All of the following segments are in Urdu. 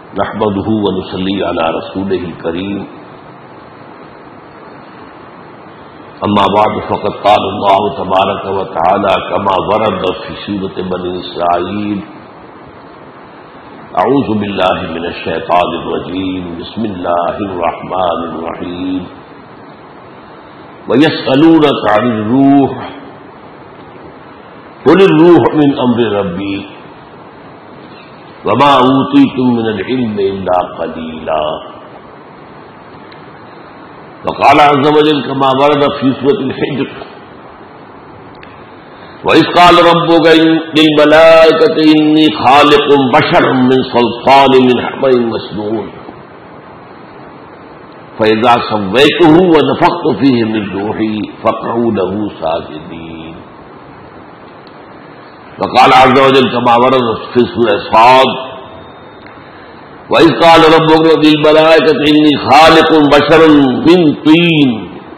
نحمده ونصلي على رسوله الكريم اما بعد فقد قال الله تبارك وتعالى كما ورد في سورة بني اسرائيل اعوذ بالله من الشيطان الرجيم بسم الله الرحمن الرحيم ويسألونك عن الروح قل الروح من امر ربي وما اوتيتم من العلم الا قليلا وقال عز وجل كما ورد في سورة الحجر وإذ قال ربك للملائكة إني خالق بشرا من صلصال من حمأ مسنون فإذا سويته ونفخت فيه من روحي فقعوا له ساجدين وقال عز وجل كما ورد في سورة صاد وإذ قال ربك للملائكة إني خالق بشرا من طين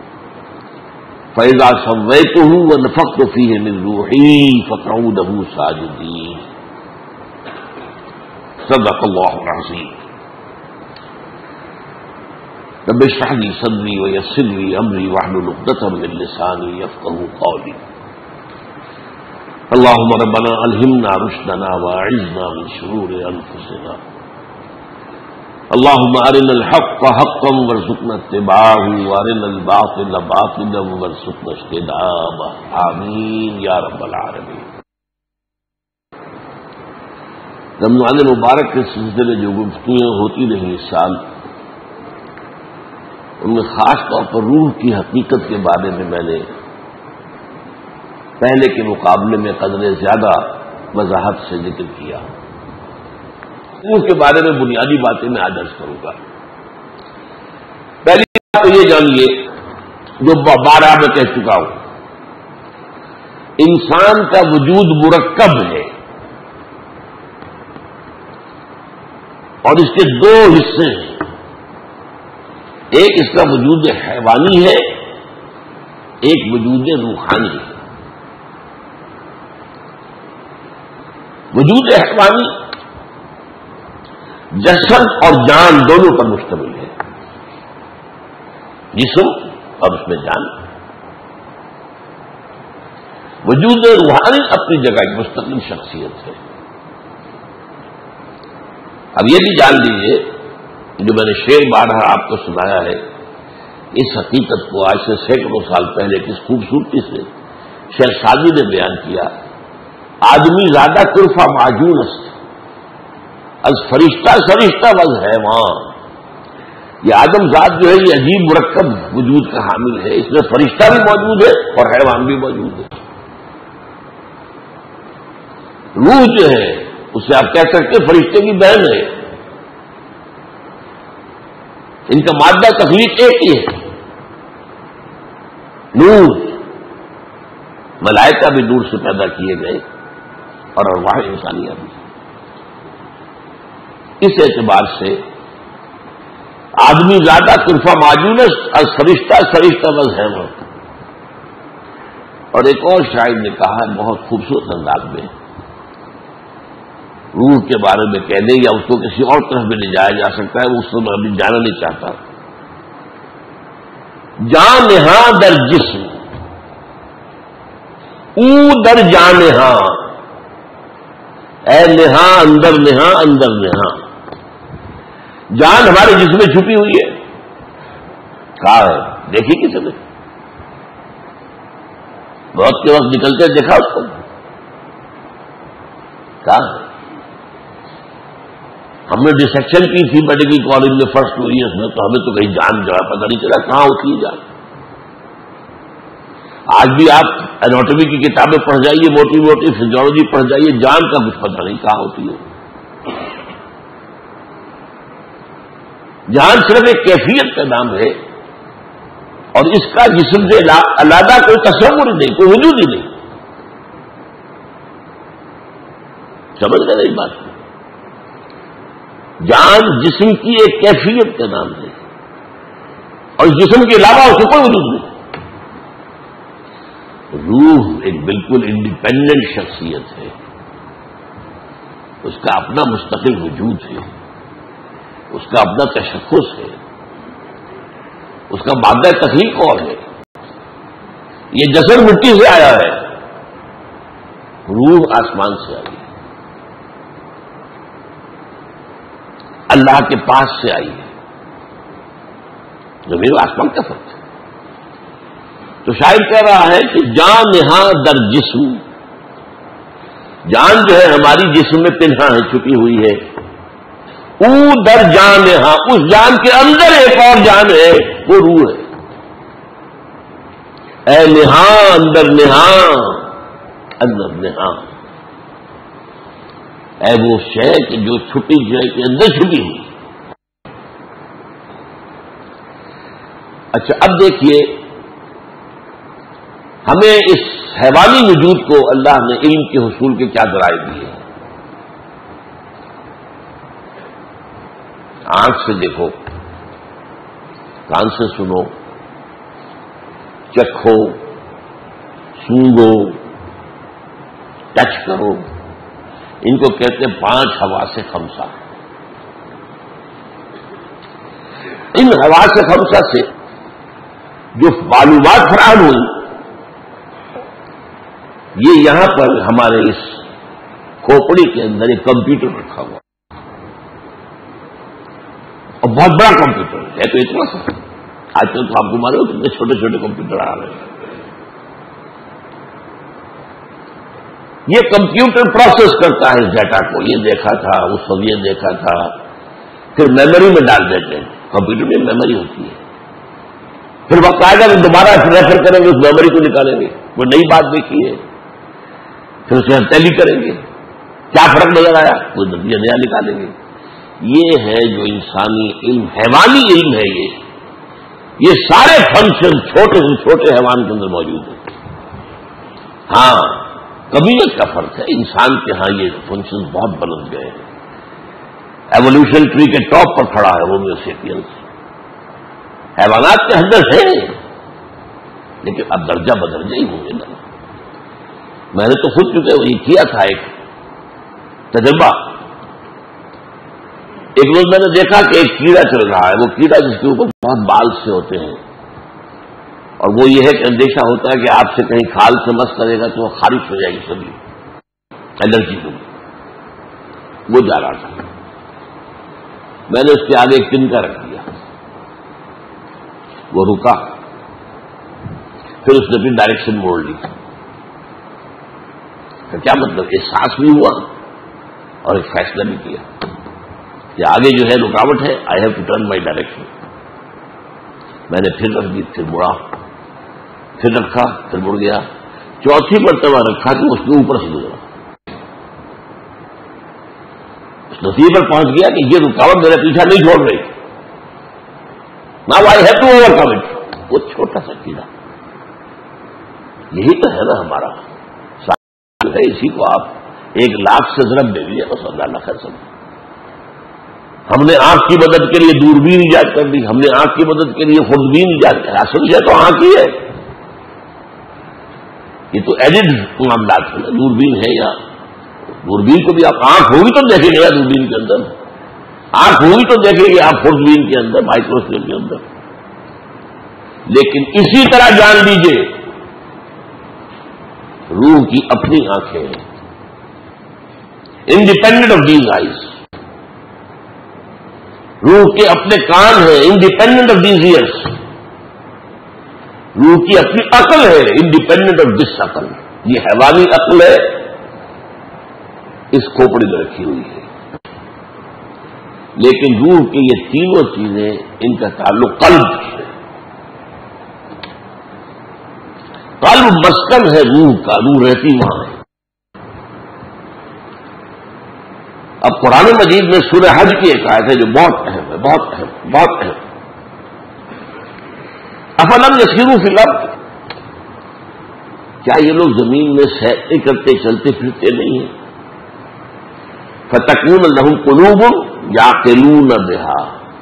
فإذا سويته ونفخت فيه من روحي فقعوا له ساجدين صدق الله العظيم رب اشرح لي صدري ويسر لي أمري واحلل عقدة من لساني يفقهوا قولي اللهم ربنا ألهمنا رشدنا وأعذنا من شرور أنفسنا اللهم أرنا الحق حقا وارزقنا اتباعه وأرنا الباطل باطلا وارزقنا اجتنابه آمین یا رب العالمین۔ رمضان المبارک کے سلسلے میں جو گفتگویں ہوتی رہی اس سال، ان میں خاص طور پر روح کی حقیقت کے بارے میں میں نے پہلے کے مقابلے میں قدر زیادہ وضاحت سے ذکر کیا۔ روح کے بارے میں بنیادی باتیں میں آج عرض کروں گا۔ پہلی بات تو یہ جانیے جو بارہ میں کہہ چکا ہوں، انسان کا وجود مرکب ہے اور اس کے دو حصے ہیں، ایک اس کا وجود حیوانی ہے، ایک وجود روحانی ہے۔ وجود حیوانی جسم اور جان دونوں پر مشتمل ہے، جسم اور اس میں جان۔ وجود روحانی اپنی جگہ ایک مستقل شخصیت ہے۔ اب یہ بھی جان لیجیے جو میں نے شعر بارہ آپ کو سنایا ہے، اس حقیقت کو آج سے سینکڑوں سال پہلے کس خوبصورتی سے شیخ سعدی نے بیان کیا۔ آدمی زیادہ کرفا معجون است از فرشتہ سرشتہ وز حیوان۔ یہ آدم ذات جو ہے یہ عجیب مرکب وجود کا حامل ہے، اس میں فرشتہ بھی موجود ہے اور حیوان بھی موجود ہے۔ روح جو ہے اسے آپ کہہ سکتے فرشتے کی بہن ہے، ان کا مادہ تخلیق ایک ہی ہے، نور۔ ملائکہ بھی نور سے پیدا کیے گئے اور ارواح انسانیہ بھی۔ اس اعتبار سے آدمی زیادہ کرفا معجون از فرشتہ سرشتہ بز ہے وہ۔ اور ایک اور شاعر نے کہا بہت خوبصورت انداز میں، روح کے بارے میں کہہ دیں یا اس کو کسی اور طرف بھی لے جایا جا سکتا ہے، وہ اس کو میں ابھی جانا نہیں چاہتا۔ جان نہاں در جسم او در جان نہاں، اے نہاں اندر نہاں اندر نہاں۔ جان ہمارے جسم میں چھپی ہوئی ہے، کہاں ہے دیکھی کسی نے؟ موت کے وقت نکلتے دیکھا اس کو؟ کہاں ہے؟ ہم نے ڈسیکشن کی تھی میڈیکل کالج میں فرسٹ ہوئی ہے، اس میں تو ہمیں تو کہیں جان جو ہے پتہ نہیں چلا کہاں ہوتی ہے جان۔ آج بھی آپ ایناٹمی کی کتابیں پڑھ جائیے، موٹی موٹی فزیولوجی پڑھ جائیے، جان کا کچھ پتہ نہیں کہاں ہوتی ہے۔ جان صرف ایک کیفیت کا نام ہے اور اس کا جسم سے علیحدہ کوئی تصور ہی نہیں، کوئی وجود ہی نہیں۔ سمجھ گئے اس بات کو؟ جان جسم کی ایک کیفیت کا نام ہے اور جسم کے علاوہ اس کو کوئی وجود نہیں۔ روح ایک بالکل انڈیپینڈنٹ شخصیت ہے، اس کا اپنا مستقل وجود ہے، اس کا اپنا تشخص ہے، اس کا مادہ تخلیق کون ہے؟ یہ جسد مٹی سے آیا ہے، روح آسمان سے آئی ہے، اللہ کے پاس سے آئی ہے، زمین و آسمان کا فرق ہے۔ تو شاعر کہہ رہا ہے کہ جان نہاں در جسم، جان جو ہے ہماری جسم میں پنہا ہے، چھپی ہوئی ہے، او در جان نہاں، اس جان کے اندر ایک اور جان ہے، وہ روح ہے۔ اے نہاں اندر نہاں، اندر نہاں، اے وہ شے کہ جو چھپی جو کے اندر چھپی ہوئی۔ اچھا اب دیکھیے، ہمیں اس حیوانی وجود کو اللہ نے علم کے حصول کے کیا ذرائع دیے ہیں۔ آنکھ سے دیکھو، کان سے سنو، چکھو، سونگو، ٹچ کرو، ان کو کہتے ہیں 5 حواس خمسہ۔ ان حواس خمسہ سے جو معلومات فراہم ہوئی، یہ یہاں پر ہمارے اس کھوپڑی کے اندر ایک کمپیوٹر رکھا ہوا، اور بہت بڑا کمپیوٹر ہے تو اتنا سا، آج کل تو آپ کو معلوم ہے کتنے چھوٹے چھوٹے کمپیوٹر آ رہے ہیں۔ یہ کمپیوٹر پروسیس کرتا ہے اس ڈیٹا کو، یہ دیکھا تھا، اس وقت یہ دیکھا تھا، پھر میموری میں ڈال دیتے ہیں۔ کمپیوٹر میں میموری ہوتی ہے، پھر وقت آئے گا کہ دوبارہ ریفر کریں گے، اس میموری کو نکالیں گے، وہ نئی بات دیکھی ہے، پھر اسے ہم ٹیلی کریں گے، کیا فرق نظر آیا، کوئی نتیجہ نیا نکالیں گے۔ یہ ہے جو انسانی علم، حیوانی علم ہے، یہ سارے فنکشن چھوٹے سے چھوٹے حیوان کے اندر موجود ہیں۔ ہاں کمیت کا فرق ہے، انسان کے ہاں یہ فنکشن بہت بلند گئے ہیں، ایوولوشن ٹری کے ٹاپ پر کھڑا ہے ہومو سیپینس۔ حیوانات کے اندر ہے، لیکن اب درجہ بدرجہ ہی ہوں گے نا۔ میں نے تو خود چونکہ یہ کیا تھا ایک تجربہ، ایک روز میں نے دیکھا کہ ایک کیڑا چل رہا ہے، وہ کیڑا جس کے اوپر بہت بال سے ہوتے ہیں، اور وہ یہ ہے کہ اندیشہ ہوتا ہے کہ آپ سے کہیں کھال سے مس کرے گا تو وہ خارش ہو جائے گی، سبھی الرجی ہوگی۔ وہ جا رہا تھا، میں نے اس کے آگے ایک تنکا رکھ دیا، وہ رکا، پھر اس نے اپنی ڈائریکشن موڑ لی۔ کیا مطلب، احساس بھی ہوا اور ایک فیصلہ بھی کیا کہ آگے جو ہے رکاوٹ ہے، I have to turn my direction. میں نے پھر رکھ دی، پھر مڑا، پھر رکھا، پھر مڑ گیا، چوتھی مرتبہ رکھا کہ اس کے اوپر سے گزرا۔ اس نتیجے پر پہنچ گیا کہ یہ رکاوٹ میرا پیچھا نہیں چھوڑ رہی، now I have to overcome it. وہ چھوٹا سا کیڑا، یہی تو ہے نا ہمارا ہے، اسی کو آپ 1,00,000 سے ضرب دے دیجیے بس، اللہ خیر سب۔ ہم نے آنکھ کی مدد کے لیے دوربین ایجاد کر دی، ہم نے آنکھ کی مدد کے لیے خودبین ایجاد کر، اصل ہے تو آنکھ ہی ہے، یہ تو ایڈڈ معاملات ہے، دوربین ہے یا دوربین کو بھی آپ آنکھ ہوگی تو دیکھیں گے، دوربین کے اندر آنکھ ہوگی تو دیکھیں گے آپ خودبین کے اندر، مائکروسکوپ کے اندر۔ لیکن اسی طرح جان لیجیے روح کی اپنی آنکھیں ہیں، انڈیپینڈنٹ آف دیز آئیز۔ روح کے اپنے کان ہیں، انڈیپینڈنٹ آف دیز ایئرس۔ روح کی اپنی عقل ہے، انڈیپینڈنٹ آف دس عقل۔ یہ حیوانی عقل ہے، اس کھوپڑی میں رکھی ہوئی ہے، لیکن روح کی یہ تینوں چیزیں، ان کا تعلق قلب سے۔ قلب مسکن ہے روح کا، روح رہتی وہاں ہے۔ اب قرآن مجید میں سورہ حج کی ایک آیت ہے جو بہت اہم ہے، بہت اہم، بہت اہم۔ افلم یسیروا فی الارض، کیا یہ لوگ زمین میں سیر کرتے چلتے پھرتے نہیں ہیں؟ فتکون لہم قلوب یعقلون بہا،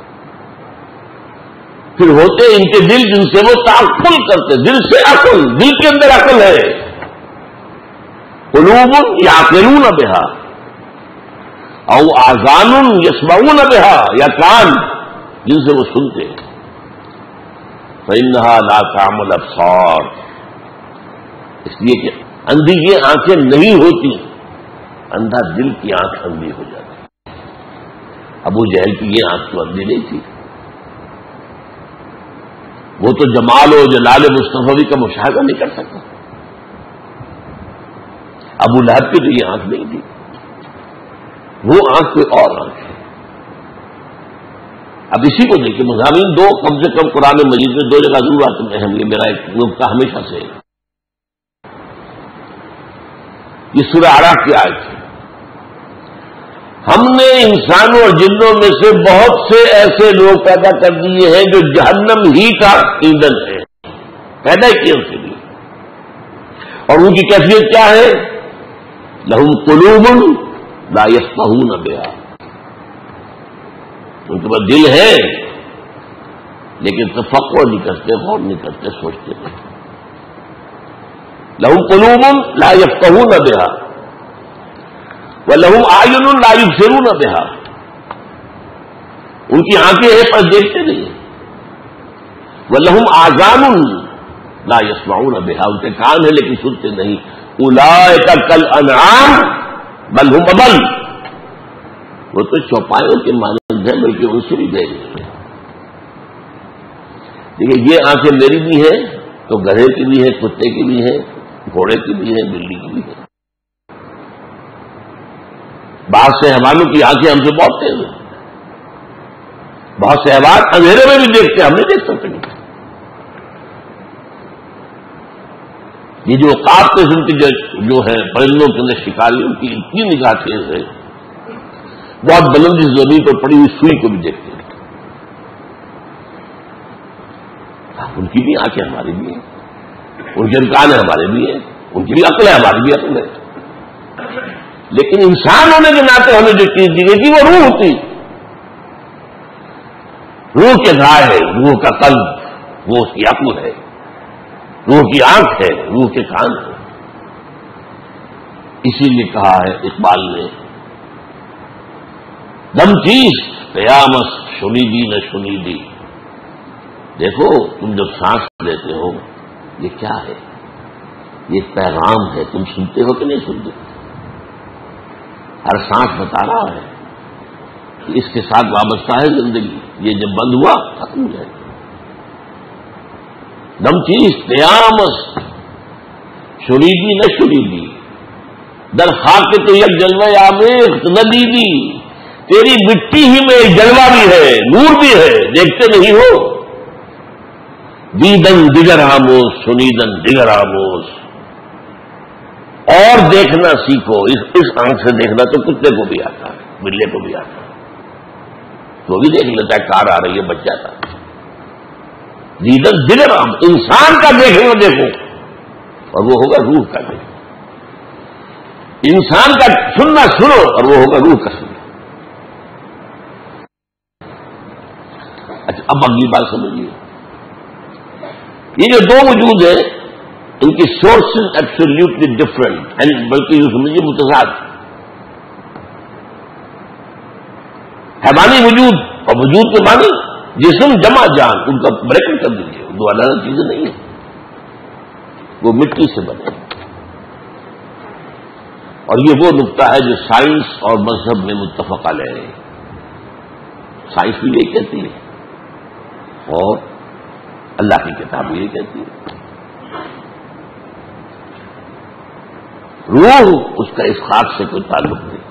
پھر ہوتے ان کے دل جن سے وہ تعقل کرتے، دل سے عقل، دل کے اندر عقل ہے، قلوب یعقلون بہا، او آذان یسمعون بہا، یا کان جن سے وہ سنتے ہیں، فإنها لا تعمى الأبصار، اس لیے کہ اندھی یہ آنکھیں نہیں ہوتی، اندھا دل کی آنکھ اندھی ہو جاتی۔ ابو جہل کی یہ آنکھ تو اندھی نہیں تھی، وہ تو جمال و جلال مصطفی کا مشاہدہ نہیں کر سکتا۔ ابو لہب کی تو یہ آنکھ نہیں تھی، وہ آنکھ کوئی اور آنکھ ہے۔ اب اسی کو دیکھیں مضامین دو کم سے کم قرآن مجید میں دو جگہ ضرور آتے ہیں، یہ میرا ایک نقطہ ہمیشہ سے ہے۔ یہ سورہ اعراف کی آیت ہے، ہم نے انسانوں اور جنوں میں سے بہت سے ایسے لوگ پیدا کر دیے ہیں جو جہنم ہی کا ایندھن ہے، پیدا ہی کیے اس کے لیے، اور ان کی کیفیت کیا ہے؟ لہم قلوب لا یفقہون بہا، ان کے پاس دل ہے لیکن تفقہ نہیں کرتے، غور نہیں کرتے، سوچتے نہیں۔ لہم قلوب لا یفقہون بہا وَلَهُمْ أَعْيُنٌ لَا يُبْصِرُونَ بِهَا، ان کی آنکھیں ہیں پر دیکھتے نہیں، وَلَهُمْ آذَانٌ لَا يَسْمَعُونَ بِهَا، ان کے کان ہیں لیکن سنتے نہیں۔ أُولَٰئِكَ كَالْأَنْعَامِ بَلْ هُمْ أَضَلُّ، وہ تو چوپایوں کے مانند ہیں بلکہ ان سے بھی گہرے ہیں۔ دیکھیے یہ آنکھیں میری بھی ہیں تو گدھے کی بھی ہیں، کتے کی بھی ہیں، گھوڑے کی بھی ہیں، بلی کی بھی ہیں۔ بعض سے حیوانوں کی آنکھیں ہم سے بہت تیز ہیں، بہت سے حیوان اندھیرے میں بھی دیکھتے ہیں، ہم نہیں دیکھ سکتے۔ یہ جو عقاب قسم کی جو ہے پرندوں کے اندر شکاری، ان کی اتنی نگاہ تیز ہے، بہت بلندی زمین پر پڑی ہوئی سوئی کو بھی دیکھتے ہیں۔ ان کی بھی آنکھیں ہماری بھی ہیں، ان کے امکان ہمارے بھی ہیں، ان کی بھی عقل ہے ہماری بھی عقل ہے، لیکن انسان ہونے کے ناطے ہمیں جو چیز دی گئی تھی وہ روح تھی، روح کے رائے ہے، روح کا قلب، وہ اس کی عقل ہے، روح کی آنکھ ہے، روح کے کان ہے۔ اسی لیے کہا ہے اقبال نے، دم چیز قیامت شنیدی نہ شنیدی، دیکھو تم جب سانس لیتے ہو یہ کیا ہے؟ یہ پیغام ہے، تم سنتے ہو کہ نہیں سنتے؟ ہر سانس بتا رہا ہے کہ اس کے ساتھ وابستہ ہے زندگی، یہ جب بند ہوا ختم ہو جائے گا۔ دم چیز قیامت شریدی نہ شریدی، در خاک تو یک جلوہ آمیخت نہ دیدی، تیری مٹی ہی میں ایک جلوہ بھی ہے، نور بھی ہے، دیکھتے نہیں ہو۔ دیدن دیگر آموز سنیدن دیگر آموز، اور دیکھنا سیکھو، اس آنکھ سے دیکھنا تو کتے کو بھی آتا ہے، بلے کو بھی آتا ہے، تو بھی دیکھ لیتا ہے کار آ رہی ہے بچ جاتا ہے۔ دیدن دیگر آموز، انسان کا دیکھنا دیکھو اور وہ ہوگا روح کا دیکھو، انسان کا سننا سنو اور وہ ہوگا روح کا سننا۔ اچھا اب اگلی بات سمجھیے، یہ جو دو وجود ہیں ان کی سورسز ایبسولوٹلی ڈفرنٹ، اینڈ بلکہ یہ سمجھیے متضاد۔ حیوانی وجود اور وجود کے معنی جسم جمع جان، ان کا بریکٹ کر دیجیے، دو الگ الگ چیزیں نہیں ہیں، وہ مٹی سے بنے، اور یہ وہ نقطہ ہے جو سائنس اور مذہب میں متفق علیہ ہے۔ سائنس بھی یہی کہتی ہے اور اللہ کی کتاب بھی یہی کہتی ہے۔ روح اس کا اس خاک سے کوئی تعلق نہیں،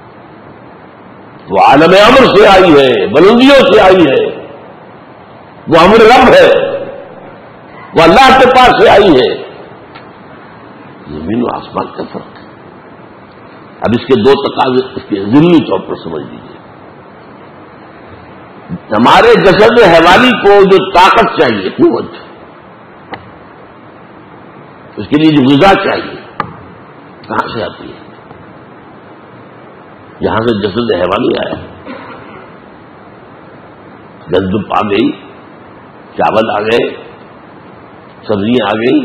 وہ عالم امر سے آئی ہے، بلندیوں سے آئی ہے، وہ امر رب ہے، وہ اللہ کے پاس سے آئی ہے۔ زمین و آسمان کا فرق ہے۔ اب اس کے دو تقاضے اس کے ضمنی طور پر سمجھ لیجیے۔ ہمارے جسد حیوانی کو جو طاقت چاہیے، قوت، اس کے لیے جو غذا چاہیے کہاں سے آتی ہے؟ یہاں سے جسد حیوانی آیا، گندم آ گئی، چاول آ گئے، سبزیاں آ گئی۔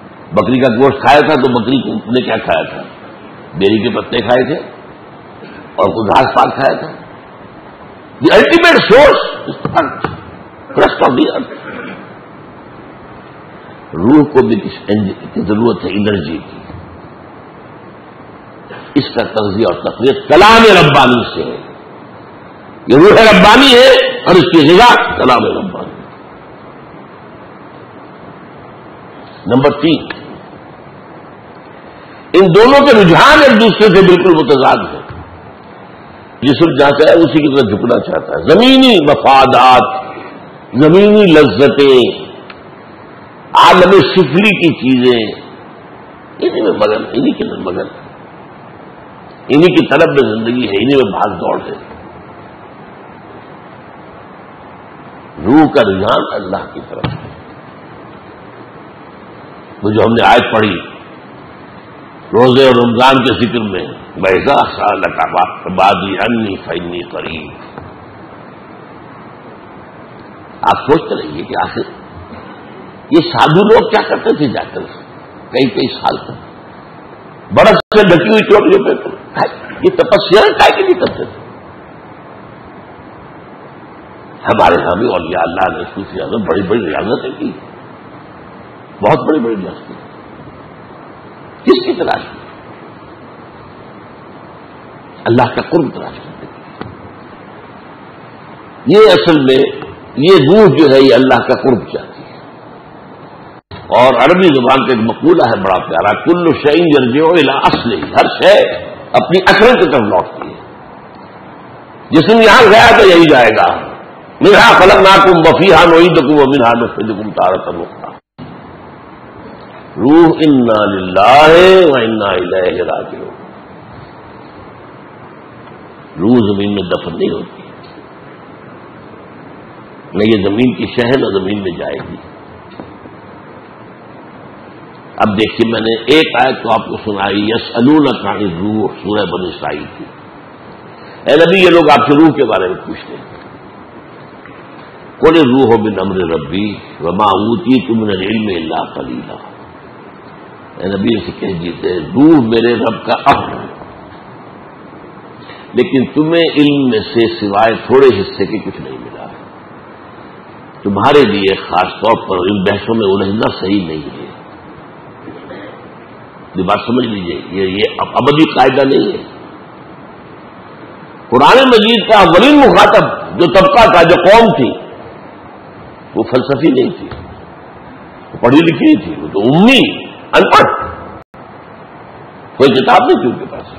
بکری کا گوشت کھایا تھا تو بکری نے کیا کھایا تھا؟ بیری کے پتے کھائے تھے، اور کوئی گھاس پاک کھایا تھا. The ultimate source crust of the earth. روح کو بھی کی ضرورت ہے انرجی کی. اس کا تغذیہ اور تقویت کلام ربانی سے ہے. یہ روح ربانی ہے اور اس کی غذا کلام ربانی. نمبر 3، ان دونوں کے رجحان ایک دوسرے سے بالکل متضاد ہیں. جسم جاتا ہے اسی کی طرف جھکنا چاہتا ہے. زمینی مفادات، زمینی لذتیں، عالم سفلی کی چیزیں، انہی میں مگن، انہی کے اندر مگن، انہی کی طلب میں زندگی ہے، انہی میں بھاگ دوڑ ہے. روح کا رجحان اللہ کی طرف ہے. وہ جو ہم نے آیت پڑھی روزے اور رمضان کے ذکر میں، وَإِذَا سَأَلَكَ عِبَادِي عَنِّي فَإِنِّي قَرِيبٌ. آپ سوچتے رہیے کہ آخر یہ سادھو لوگ کیا کرتے تھے جا کر کئی سال تک برف سے ڈھکی ہوئی چوٹیوں پہ یہ تپسیا کائے کے لیے کرتے تھے. ہمارے یہاں بھی اولیاء اللہ نے صوفی اعظم بڑی بڑی ریاضتیں کی، بہت بڑی بڑی ریاضتیں. کس کی تلاش میں؟ اللہ کا قرب تلاش کرتے ہیں. یہ اصل میں یہ روح جو ہے یہ اللہ کا قرب چاہتی ہے. اور عربی زبان کا ایک مقولہ ہے بڑا پیارا، کل شیء یرجع الی اصلہ، ہر شے اپنی اصل کی طرف لوٹتی ہے. جسم یہاں گیا تو یہی جائے گا. منھا خلقناکم وفیھا نعیدکم ومنھا نخرجکم تارۃ اخری. روح انا للہ وانا الیہ راجعون. روح زمین میں دفن نہیں ہوتی، نہ یہ زمین کی شہ نہ زمین میں جائے گی. اب دیکھیے میں نے ایک آیت تو آپ کو سنائی، یسألونک عن الروح، سورہ بنی اسرائیل کی. اے نبی یہ لوگ آپ سے روح کے بارے میں پوچھتے ہیں. قل الروح من امر ربی وما اوتیت من العلم الا قلیلا. اے نبی سے کہہ دیتے روح میرے رب کا امر ہے، لیکن تمہیں علم میں سے سوائے تھوڑے حصے کے کچھ نہیں ملا. تمہارے لیے خاص طور پر ان بحثوں میں الجھنا صحیح نہیں ہے. یہ بات سمجھ لیجیے، یہ ابدی قاعدہ نہیں ہے. قرآن مجید کا اولین مخاطب جو طبقہ تھا، جو قوم تھی، وہ فلسفی نہیں تھی، وہ پڑھی لکھی نہیں تھی، وہ تو امی ان پڑھ، کوئی کتاب نہیں تھی ان کے پاس.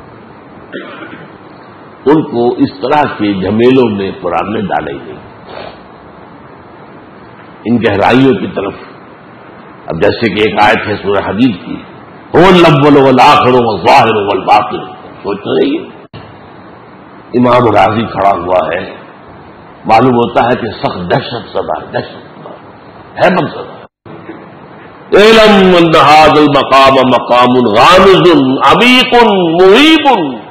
ان کو اس طرح کے جھمیلوں میں قرآن نے ڈالا ہی نہیں. ان گہرائیوں کی طرف اب جیسے کہ ایک آیت ہے سورہ حدید کی، هو الاول والآخر والظاہر والباطن. سوچتے رہیے، امام راضی کھڑا ہوا ہے، معلوم ہوتا ہے کہ سخت دہشت زدہ ہے مقصد. اعلم ان هذا المقام مقام غامض عمیق مہیب.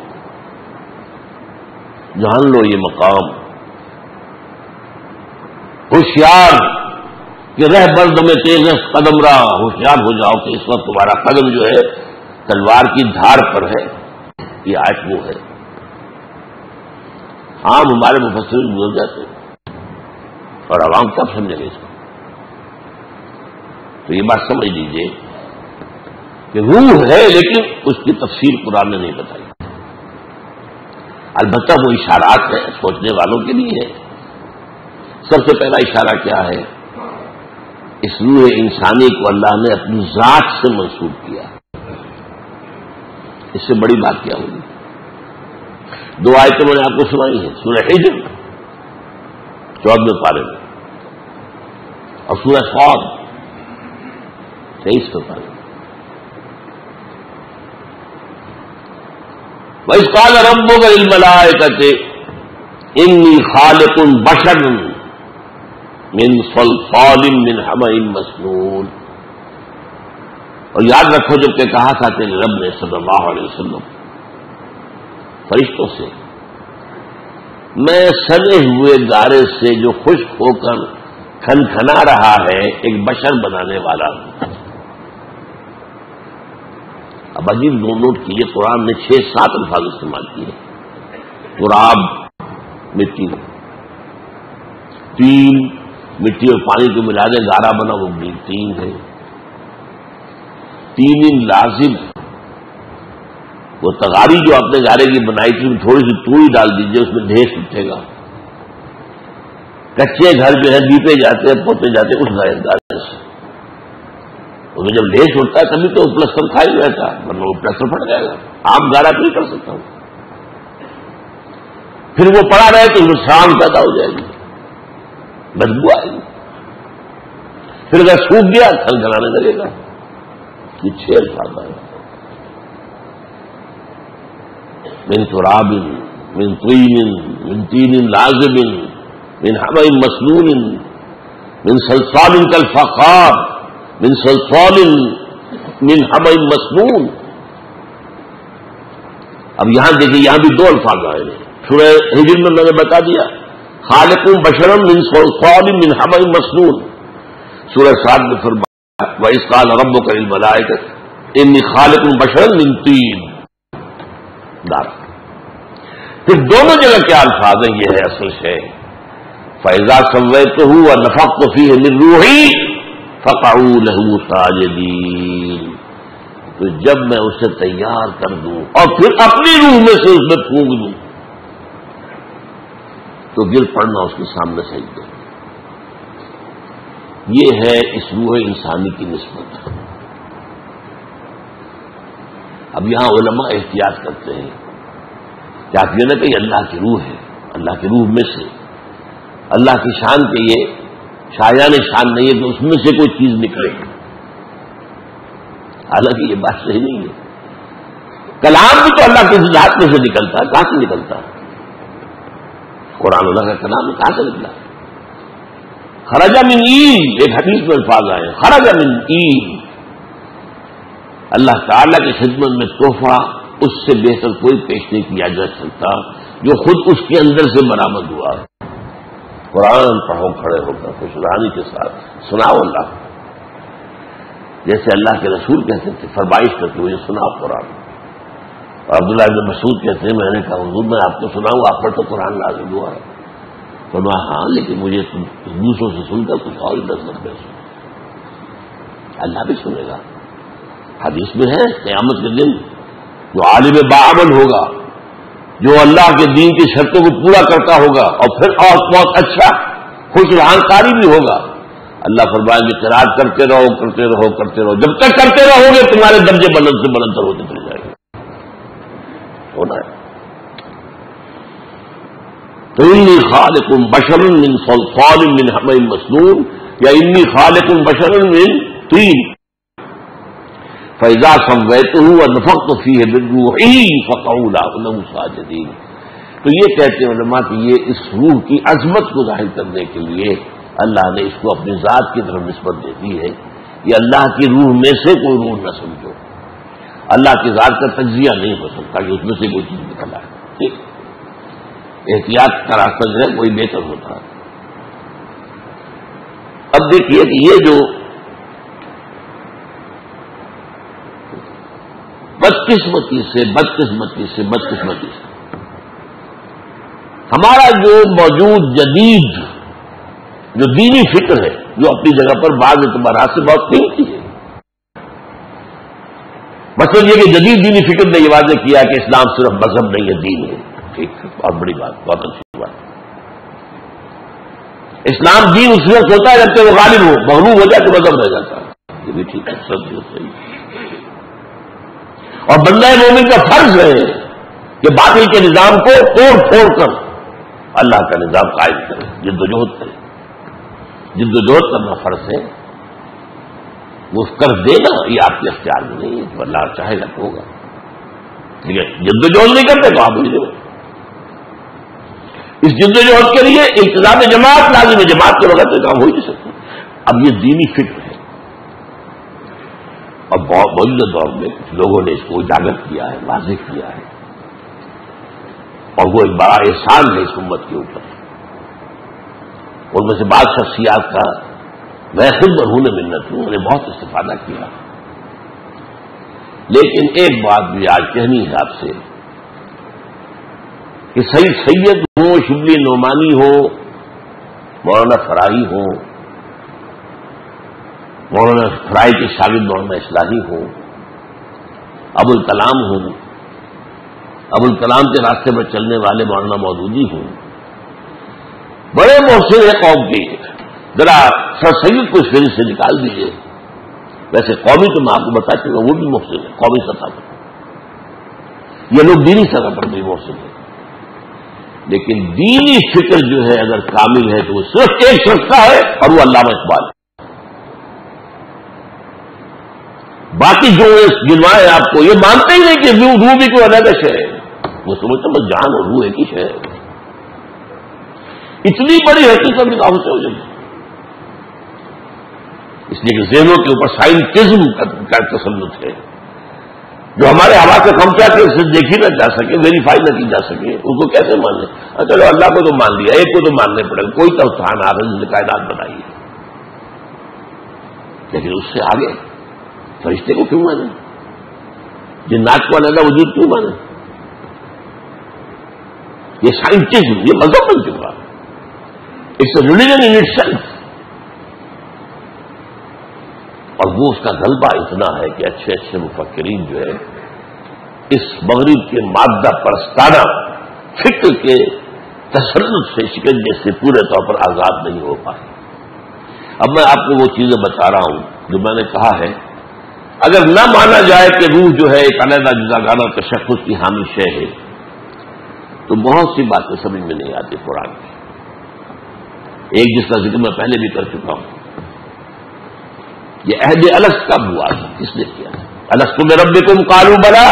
جان لو یہ مقام ہوشیار کہ رہ برد میں تیز قدم رہا. ہوشیار ہو جاؤ کہ اس وقت تمہارا قدم جو ہے تلوار کی دھار پر ہے. یہ آیت وہ ہے. عام ہمارے مفسرین گزر جاتے اور عوام کب سمجھیں گے اس کو؟ تو یہ بات سمجھ لیجیے کہ روح ہے لیکن اس کی تفسیر قرآن نے نہیں بتائی. البتہ وہ اشارات ہیں سوچنے والوں کے لیے. سب سے پہلا اشارہ کیا ہے؟ اس روح انسانی کو اللہ نے اپنی ذات سے منسوب کیا. اس سے بڑی بات کیا ہوگی؟ 2 آیتیں میں نے آپ کو سنائی ہیں، سورہ حجر 14ویں پارے میں اور سورہ صاد 23ویں پارے میں. وَإِذْ قَالَ رَبُّكَ لِلْمَلَائِكَةِ إِنِّي خَالِقٌ بَشَرًا مِنْ صَلْصَالٍ مِنْ حَمَإٍ مَسْنُونٍ. اور یاد رکھو جب کہ کہا تھا کہ رب نے صلی اللہ علیہ وسلم فرشتوں سے، میں سنے ہوئے گارے سے جو خشک ہو کر کھنکھنا رہا ہے ایک بشر بنانے والا ہوں. اب عجیب نوٹ کیجیے، قرآن نے 6-7 الفاظ استعمال کیے. تراب مٹی، تین مٹی اور پانی کو ملا دیں گارا بنا، وہ بھی تین ہے، تین لازم، وہ تغاری جو آپ نے گارے کی بنائی تھی تھوڑی سی توڑی ڈال دیجیے، اس میں ڈھیر اٹھے گا. کچے گھر جو ہے لیپے جاتے ہیں پوتے جاتے ہیں اس گارے سے، اس میں جب لیس ہوتا ہے تبھی تو پلستر کھا ہی رہتا ہے، ورنہ وہ پلستر پھٹ جائے گا. عام گارا تو نہیں کر سکتا ہوں. پھر وہ پڑا رہے تو شام پیدا ہو جائے گی، بدبو آئے گی. پھر اگر سوکھ گیا کھل کھلانے لگے گا. یہ 6 الفاظ ہے. من تراب، من طین، من تین لازم، من حمأ مسنون، من صلصال کالفخار، من صلصال من حمأ مسنون. اب یہاں دیکھیے، یہاں بھی 2 الفاظ آئے ہیں. سورہ ہجر میں نے بتا دیا خالق بشرا من صلصال من حمأ مسنون. سورہ صاد میں فرمایا وَإِذْ قَالَ رَبُّكَ لِلْمَلَائِكَةِ إِنِّي خَالِقٌ بَشَرًا مِنْ طِينٍ. پھر دونوں جگہ کیا الفاظ ہیں، یہ ہے اصل شے. فَإِذَا سَوَّيْتُهُ وَنَفَخْتُ فِيهِ مِنْ رُوحِي فَقَعُوا لَهُ سَاجِدِينَ. تو جب میں اسے تیار کر دوں اور پھر اپنی روح میں سے اس میں پھونک دوں تو گر پڑنا اس کے سامنے سجدہ. یہ ہے اس روح انسانی کی نسبت. اب یہاں علماء احتیاط کرتے ہیں کہ آپ یہ نہ کہ اللہ کی روح ہے، اللہ کی روح میں سے اللہ کی شان کے یہ شایان شان نہیں ہے کہ اس میں سے کوئی چیز نکلے. حالانکہ یہ بات صحیح نہیں ہے. کلام بھی تو اللہ کی ذات میں سے نکلتا ہے، کہاں سے نکلتا ہے؟ قرآن اللہ کا کلام کہاں سے نکلا؟ خرج من ایل، ایک حدیث میں الفاظ آئے خرج من ایل. اللہ تعالیٰ کی خدمت میں تحفہ اس سے بہتر کوئی پیش نہیں کیا جا سکتا جو خود اس کے اندر سے برآمد ہوا. قرآن پڑھو کھڑے ہو کر خوشرانی کے ساتھ سناؤ اللہ، جیسے اللہ کے رسول کہتے تھے، فرمائش کرتے ہوئے سناؤ قرآن. اور عبداللہ بن مسعود کہتے ہیں میں نے کہا حضور میں آپ کو سناؤں، آپ پر تو قرآن نازل ہوا ہے. فرمایا ہاں لیکن مجھے دوسروں سے سن کر کچھ اور لذت محسوس. اللہ بھی سنے گا. حدیث میں ہے قیامت کے دن جو عالم باعمل ہوگا، جو اللہ کے دین کی شرطوں کو پورا کرتا ہوگا اور پھر اور بہت اچھا خوش رہانکاری بھی ہوگا، اللہ فرمائے گے قرات کرتے رہو کرتے رہو کرتے رہو، جب تک کرتے رہو گے تمہارے درجے بلند سے بلندر ہوتے چلے جائیں گے. ہونا ہے. تو انی خالق بشر من صلصال من حمأ مسنون یا انی خالق بشر من طین فَإِذَا سَوَّيْتُهُ وَنَفَخْتُ فِيهِ مِنْ رُوحِي فَقَعُوا لَهُ سَاجِدِينَ. تو یہ کہتے ہیں علماء کہ یہ اس روح کی عظمت کو ظاہر کرنے کے لیے اللہ نے اس کو اپنی ذات کی طرف نسبت دے دی ہے. یہ اللہ کی روح میں سے کوئی روح نہ سمجھو. اللہ کی ذات کا تجزیہ نہیں ہو سکتا کہ اس میں سے کوئی چیز نکل آئے. ٹھیک، احتیاط کا راستہ جو ہے کوئی بہتر ہوتا ہے. اب دیکھیے کہ یہ جو بدقسمتی سے ہمارا جو موجود جدید جو دینی فکر ہے، جو اپنی جگہ پر بعض اعتبارات سے بہت قیمتی ہے. مطلب یہ کہ جدید دینی فکر نے یہ واضح کیا کہ اسلام صرف مذہب نہیں ہے، دین ہے. ٹھیک، بہت بڑی بات، بہت اچھی بات. اسلام دین اس وقت ہوتا ہے جب کہ وہ غالب ہو، مغلوب ہو جائے تو مذہب رہ جاتا ہے. یہ بھی ٹھیک ہے، سب صحیح. اور بندہ مومن کا فرض ہے کہ باطل کے نظام کو توڑ پھوڑ کر اللہ کا نظام قائم کرے، جد و جہد کرے. جد و جہد کرنا فرض ہے. وہ کر دینا یہ آپ کے اختیار میں نہیں ہے، تو اللہ چاہے گا تو ہوگا. لیکن جد و جہد نہیں کرتے تو آپ نہیں. اس جد و جہد کے لیے انتظام جماعت لازم ہے، جماعت کے بغیر تو کام ہو ہی نہیں سکتا. اب یہ دینی فکر ہے اور موجودہ دور میں کچھ لوگوں نے اس کو اجاگر کیا ہے، واضح کیا ہے، اور وہ ایک بڑا احسان ہے اس امت کے اوپر. ان میں سے بعض شخصیات کا میں خود مرہون منت ہوں، انہوں نے بہت استفادہ کیا. لیکن ایک بات بھی آج کہنی ہے آپ سے کہ سید ہو، شبلی نعمانی ہو، مولانا فرائی ہو، مولانا فرائی کے شاگرد مولانا اصلاحی ہو، ابوالکلام ہوں، ابوالکلام کے راستے پر چلنے والے مولانا مودودی ہوں، بڑے محسن ہیں قوم کے. ذرا سر سید کو اس فہرست سے نکال دیجیے. ویسے قومی تو میں آپ کو بتا چکا وہ بھی محسن ہے قومی سطح پر. یہ لوگ دینی سطح پر بھی محسن ہیں، لیکن دینی فکر جو ہے اگر کامل ہے تو وہ صرف ایک شخص کا ہے اور وہ علامہ اقبال ہے. باقی جو گنوائے آپ کو یہ مانتے ہی نہیں کہ روح بھی کوئی علیحدہ شے ہے. وہ سمجھتا بس جان اور روح ایک ہی شے ہے. اتنی بڑی حقیقت بھی کہاں سے ہو جائے گی. اس لیے کہ ذہنوں کے اوپر سائنٹزم کا تسلط ہے جو ہمارے ہوا سے کم کیا کہ اسے دیکھی نہ جا سکے، ویریفائی نہ کی جا سکے. اس کو کیسے مانے؟ چلو اللہ کو تو مان لیا، ایک کو تو ماننے پڑے گا. کوئی تو استھان آ رہا ہے جس نے کائنات بنائی ہے، لیکن اس سے آگے فرشتے کو کیوں مانے؟ جنات کو علیحدہ وجود کیوں مانے؟ یہ سائنٹزم، یہ مذہب بن چکا. It's a religion in itself. اور وہ اس کا غلبہ اتنا ہے کہ اچھے اچھے مفکرین جو ہے اس مغرب کے مادہ پرستانہ فکر کے تسلط سے شکنجے سے پورے طور پر آزاد نہیں ہو پائے. اب میں آپ کو وہ چیزیں بتا رہا ہوں جو میں نے کہا ہے. اگر نہ مانا جائے کہ روح جو ہے ایک علیحدہ جداگانہ تشخص کی حامل شے ہے تو بہت سی باتیں سمجھ میں نہیں آتی قرآن کی. ایک جس کا ذکر میں پہلے بھی کر چکا ہوں. یہ عہد الست کب ہوا تھا؟ کس نے کیا؟ الست بربکم قالوا بلا.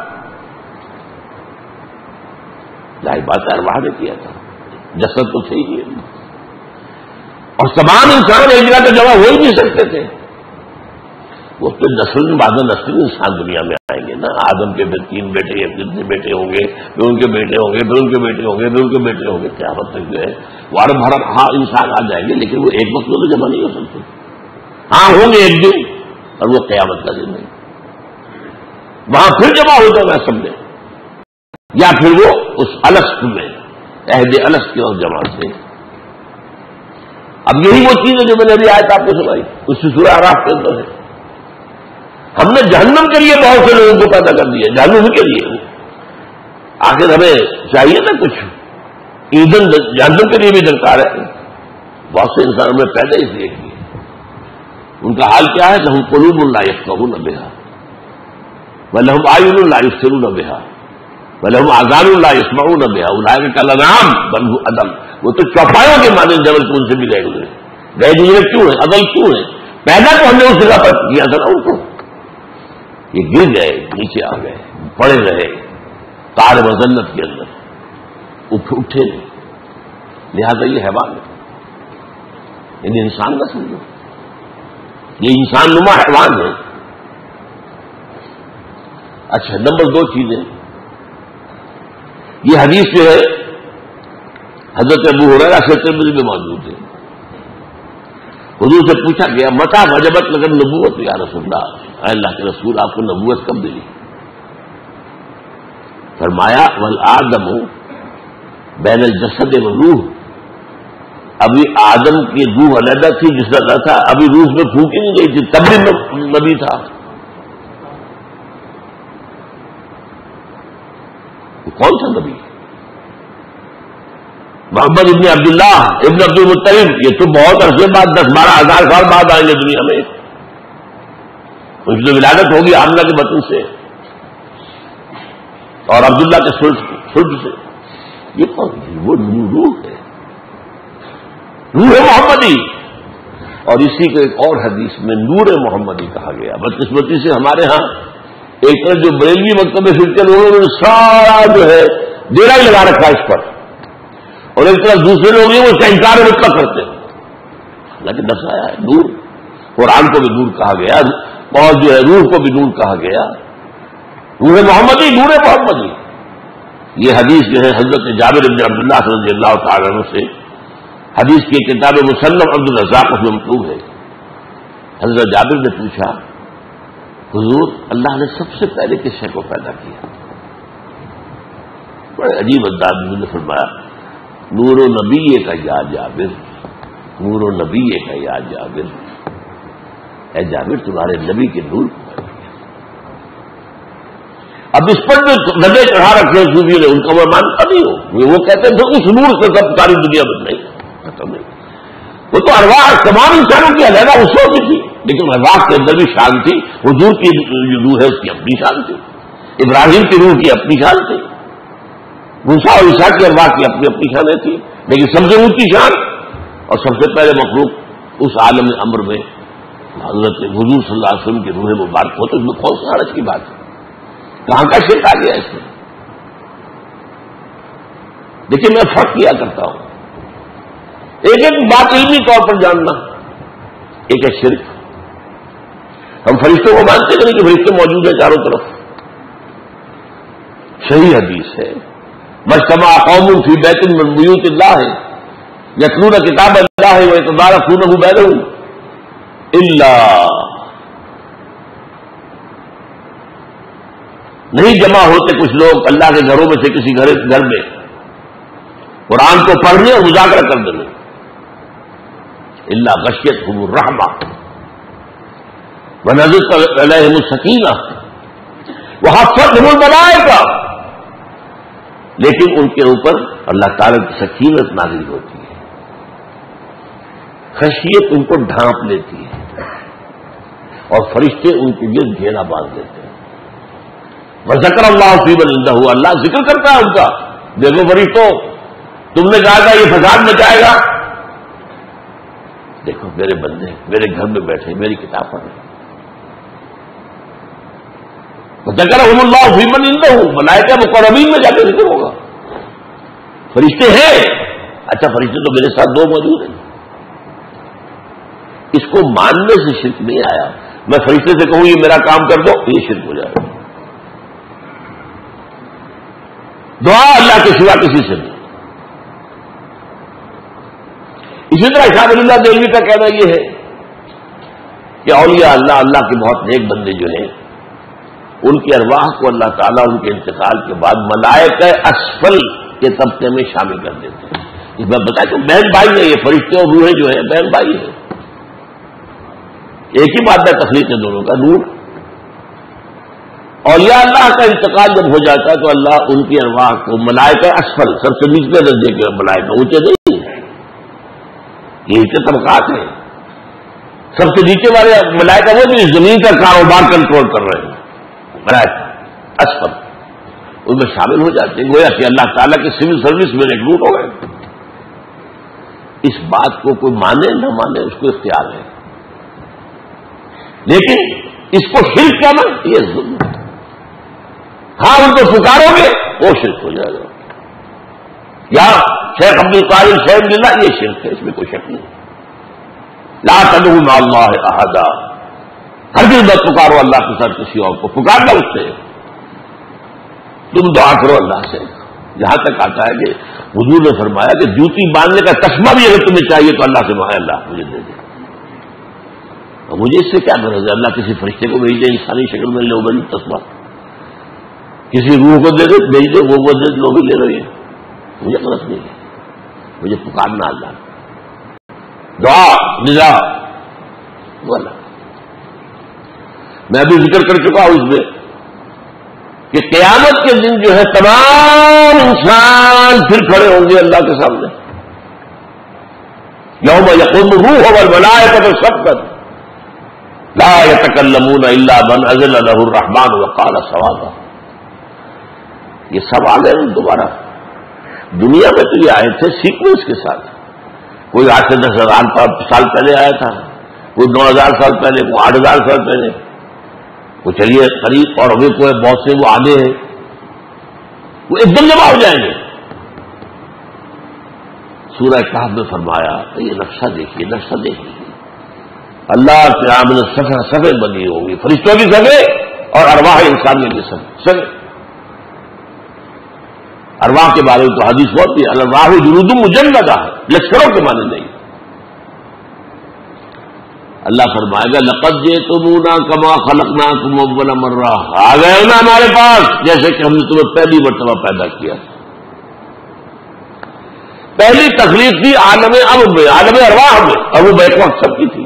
ظاہر بات ارواح نے کیا تھا، جسد تو تھے ہی. اور تمام انسان ایک جگہ پہ جمع ہو ہی نہیں سکتے تھے. وہ تو نسل بعد نسل انسان دنیا میں آئیں گے نا. آدم کے 3 بیٹے یا کتنے بیٹے ہوں گے، پھر ان کے بیٹے ہوں گے، پھر ان کے بیٹے ہوں گے، پھر ان کے بیٹے ہوں گے. کیا مطلب جو ہے وہ ارب بھرب انسان آ جائیں گے، لیکن وہ ایک وقت میں تو جمع نہیں ہو سکتے. ہاں ہوں گے ایک دن، اور وہ قیامت کا دن نہیں. وہاں پھر جمع ہو جائے گا سب نے، یا پھر وہ اس الست میں عہد الست کی اور جمع سے. اب یہی وہ چیز ہے جو میں نے ابھی آیت آپ کو سنائی، اس سے سورہ اعراف کے اندر ہے. ہم نے جہنم کے لیے بہت سے لوگوں کو پیدا کر دیا، جہنم کے لیے. آخر ہمیں چاہیے نا کچھ ایندھن جہنم کے لیے بھی درکار ہے. بہت سے انسان ہمیں پیدا اس لیے کیے. ان کا حال کیا ہے کہ ہم قلوب لا یفقہون بہا ولہم اعین لا یبصرون بہا ولہم آذان لا یسمعون بہا اولئک کالانعام بل ھم اضل. وہ تو چوپایوں کے مانند جبل کو ان سے بھی گئے گزرے کیوں ہیں؟ اضل کیوں ہیں؟ پیدا تو ہم نے اس جگہ پر کیا تھا نا ان کو. یہ گر گئے، نیچے آ گئے، پڑے رہے تار مذلت کے اندر، اٹھے نہیں. لہذا یہ حیوان ہے، یعنی انسان نہ سمجھو، یہ انسان نما حیوان ہے. اچھا، نمبر 2 چیزیں. یہ حدیث جو ہے حضرت ابو ہریرہ سے ترمذی میں موجود ہے. حضور سے پوچھا گیا متى وجبت لك النبوت یا رسول اللہ، اے اللہ کے رسول آپ کو نبوت کب ملی؟ فرمایا والآدم بین الجسد والروح. ابھی آدم کی روح علیحدہ تھی جس طرح تھا، ابھی روح میں پھونک ہی نہیں گئی تھی، تب بھی نبی تھا. کون سا نبی؟ محمد ابن عبداللہ ابن عبد المطلب. یہ تو بہت عرصے بعد 10-12 ہزار سال بعد آئیں گے دنیا میں. ان کی ولادت ہوگی آمنہ کے بطن سے اور عبداللہ کے سلط سے. یہ کون؟ وہ روح ہے، روح محمدی. اور اسی کو ایک اور حدیث میں نور محمدی کہا گیا. بدقسمتی سے ہمارے ہاں ایک طرف جو بریلوی مکتب میں فکر لوگوں نے سارا جو ہے ڈیرا ہی لگا رکھا اس پر، اور ایک طرف دوسرے لوگ ہیں وہ اس کا انکار مطلق کرتے ہیں. حالانکہ دس آیا ہے نور، قرآن کو بھی نور کہا گیا اور جو ہے روح کو بھی نور کہا گیا. روح محمدی، نور محمدی. یہ حدیث جو ہے حضرت جابر بن عبداللہ رضی اللہ تعالیٰ عنہ سے، حدیث کی کتاب مصنف عبد الرزاق میں مکتوب ہے. حضرت جابر نے پوچھا حضور اللہ نے سب سے پہلے کس شے کو پیدا کیا؟ بڑے عجیب انداز میں نے فرمایا، نور و نبی کا یا جابر، نور و نبی کا یا جابر، اے جابر تمہارے نبی کے نور کو میں نے کیا۔ اب اس پر جو نظر چڑھا رکھے صوفیوں نے، ان کا میں مانتا نہیں ہوں، وہ کہتے ہیں اس نور سے سب ساری دنیا بن نہیں ختم نہیں۔ وہ تو ارواح تمام انسانوں کی علیحدہ اصول کی تھی، لیکن ارواح کے اندر بھی شان تھی، حضور کی جو روح ہے اس کی اپنی شان تھی، ابراہیم کی روح کی اپنی شان تھی، موسیٰ اور عیسیٰ کی ارواح کی اپنی اپنی شانیں تھی، لیکن سب سے اونچی شان اور سب سے پہلے مخلوق اس عالم امر میں حضرت حضور صلی اللہ علیہ وسلم کی روح مبارک ہو، تو اس میں کون سی حرج کی بات ہے؟ کہاں کا شرک آ گیا اس میں؟ دیکھیے میں فرق کیا کرتا ہوں، ایک ایک بات علمی طور پر جاننا، ایک ہے شرک۔ ہم فرشتوں کو مانتے ہیں کہ فرشتے موجود ہیں چاروں طرف، صحیح حدیث ہے، مجتمع قوم فی بیت من بیوت اللہ یتلون کتاب اللہ ویتدارسونہ بینہم الا، نہیں جمع ہوتے کچھ لوگ اللہ کے گھروں میں سے کسی گھر میں قرآن کو پڑھنے اور مذاکرہ کر دینے، الا غشیتہم الرحمہ ونزلت علیہم السکینہ وحفتہم الملائکہ، لیکن ان کے اوپر اللہ تعالیٰ کی سکینت نازل ہوتی ہے، خشیت ان کو ڈھانپ لیتی ہے، اور فرشتے ان کے گرد گھیرا باندھ دیتے ہیں۔ وذکر اللہ فی من عندہ، اللہ ذکر کرتا ہے ان کا، دیکھو فرشتوں تم نے کہا تھا یہ فساد مچائے گا، دیکھو میرے بندے میرے گھر میں بیٹھے میری کتاب پڑھ رہے، وذکرہم اللہ فی من عندہ، ملائکہ مقربین میں جا کے ذکر ہوگا، فرشتے ہیں، اچھا فرشتے تو میرے ساتھ دو موجود ہیں، اس کو ماننے سے شرک نہیں آیا۔ میں فرشتے سے کہوں یہ میرا کام کر دو، یہ شرک ہو جائے گا۔ دعا اللہ کے سوا کسی سے نہیں۔ اسی طرح شاہ ولی اللہ دہلوی کا کہنا یہ ہے کہ اولیاء اللہ، اللہ کے بہت نیک بندے جو ہیں، ان کی ارواح کو اللہ تعالیٰ ان کے انتقال کے بعد ملائکہ اسفل کے طبقے میں شامل کر دیتے ہیں۔ اس بات بتایا تو بہن بھائی ہیں، یہ فرشتے اور روحیں جو ہیں بہن بھائی ہیں، ایک ہی مادہ تخلیق ہے دونوں کا، نور۔ اولیاء اللہ کا انتقال جب ہو جاتا ہے تو اللہ ان کی ارواح کو ملائکہ اسفل، سب سے نچلے درجے کے ملائکہ، اونچے نہیں، یہ کے طبقات ہیں، سب سے نیچے والے ملائکہ وہ جو زمین کا کاروبار کنٹرول کر رہے ہیں، ملائکہ اسفل ان میں شامل ہو جاتے ہیں، گویا کہ اللہ تعالیٰ کی سول سروس میں ریکروٹ ہو گئے۔ اس بات کو کوئی مانے نہ مانے اس کو اختیار ہے، لیکن اس کو شرک کہنا یہ ظلم ہے۔ ہاں ان کو پکارو گے وہ شرک ہو جائے گا، یا شیخ عبد القادر شیخ اللہ یہ شرک ہے، اس میں کوئی شک نہیں۔ لا تدعوا مع اللہ احدا، ہرگز مت پکارو اللہ کے ساتھ کسی اور کو، پکارنا اس سے، تم دعا کرو اللہ سے۔ یہاں تک آتا ہے کہ حضور نے فرمایا کہ جوتی باندھنے کا تسمہ بھی اگر تمہیں چاہیے تو اللہ سے مانگے، اللہ مجھے دے دے۔ اور مجھے اس سے کیا غرض ہے؟ اللہ کسی فرشتے کو بھیج دے انسانی شکل میں، لو بنی تسمہ، کسی روح کو دے دے بھیج دے، وہ دے لو بھی لے رہی ہے، مجھے غلط نہیں ہے، مجھے پکارنا اللہ، دعا ندا والا۔ میں ابھی ذکر کر چکا ہوں اس میں کہ قیامت کے دن جو ہے تمام انسان پھر کھڑے ہوں گے اللہ کے سامنے، یوم یقوم الروح والملائکۃ صفا لا یتکلمون الا من اذن له الرحمن وقال صوابا۔ یہ سب آ گئے دوبارہ، دنیا میں تو یہ آئے تھے سیکوینس کے ساتھ، کوئی 8 سے 10,000 سال پہلے آیا تھا، کوئی 9,000 سال پہلے، کوئی 8,000 سال پہلے، وہ چلیے قریب، اور ابھی کوئی بہت سے وہ آگے ہیں، وہ ایک دم جمع ہو جائیں گے۔ سورہ کہف میں فرمایا، یہ نقشہ دیکھیے، نقشہ دیکھیے، اللہ کے آمن صفحے بنی ہوگی، فرشتوں کی صفحے اور ارواح انسانیوں کی صفحے۔ ارواح کے بارے میں تو حدیث بہت ہے، الارواح جنود مجندہ، لشکروں کے معنی نہیں۔ اللہ فرمائے گا لقد جئتمونا کما خلقناکم اول مرہ، آ گئے نا ہمارے پاس جیسے کہ ہم نے تمہیں پہلی مرتبہ پیدا کیا، پہلی تخلیق تھی عالم اب میں، عالم ارواح میں، اور وہ بیک وقت سب کی تھی،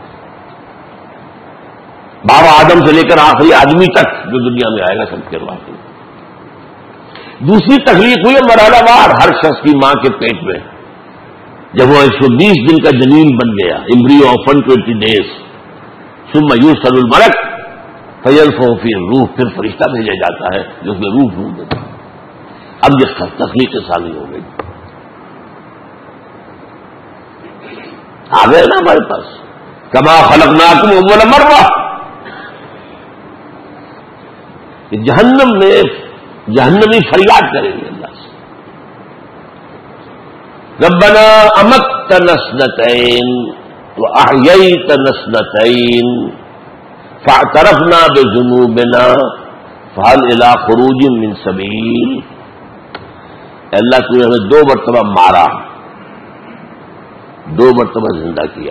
بابا آدم سے لے کر آخری آدمی تک جو دنیا میں آئے گا سب کے ارواح کی۔ دوسری تخلیق ہوئی مرحلہ وار، ہر شخص کی ماں کے پیٹ میں جب وہ 120 دن کا جنین بن گیا، امبریو آف 120 days، ثم یرسل الملک فینفخ فیہ الروح، پھر فرشتہ بھیجا جاتا ہے جو اس میں روح ڈھونڈ دیتا ہے۔ اب یہ تخلیق ثانی ہو گئی، آ گئے نا ہمارے پاس، کما خلقناکم اول مرہ۔ جہنم میں جہنمی فریاد کریں گے اللہ سے، ربنا امتنا اثنتین واحییتنا اثنتین فاعترفنا بذنوبنا فهل الى خروج من سبیل۔ اللہ تو نے ہمیں 2 مرتبہ مارا، 2 مرتبہ زندہ کیا،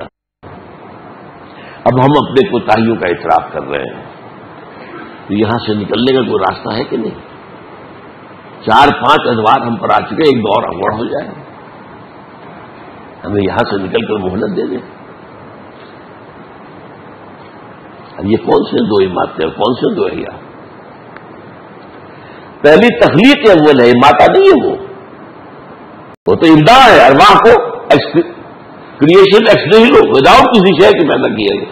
اب ہم اپنے کوتاہیوں کا اعتراف کر رہے ہیں، تو یہاں سے نکلنے کا کوئی راستہ ہے کہ نہیں؟ 4-5 ادوار ہم پر آ چکے، ایک دور اوڑ ہو جائے، ہمیں یہاں سے نکل کر مہلت دے دیں۔ اب یہ کون سے 2 عمارتیں ہیں، کون سے 2 احیاء؟ پہلی تخلیق اول ہے، ماتا نہیں ہے، وہ تو ابداع ہے، ارواح کو کریشن ایکسٹینشن وداؤٹ کسی شے کے پیدا کیا گیا۔